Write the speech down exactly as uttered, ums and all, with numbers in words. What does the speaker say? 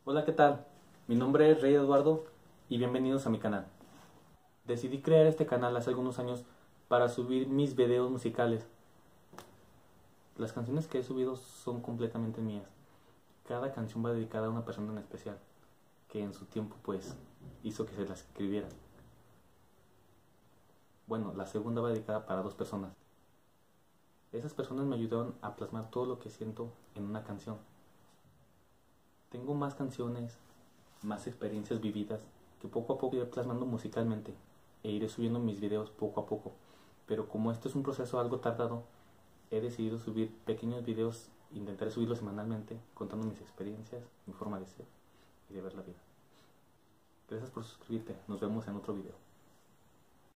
Hola, ¿qué tal? Mi nombre es Rey Eduardo y bienvenidos a mi canal. Decidí crear este canal hace algunos años para subir mis videos musicales. Las canciones que he subido son completamente mías. Cada canción va dedicada a una persona en especial, que en su tiempo pues hizo que se las escribiera. Bueno, la segunda va dedicada para dos personas. Esas personas me ayudaron a plasmar todo lo que siento en una canción. Tengo más canciones, más experiencias vividas que poco a poco iré plasmando musicalmente e iré subiendo mis videos poco a poco. Pero como esto es un proceso algo tardado, he decidido subir pequeños videos, intentaré subirlos semanalmente contando mis experiencias, mi forma de ser y de ver la vida. Gracias por suscribirte, nos vemos en otro video.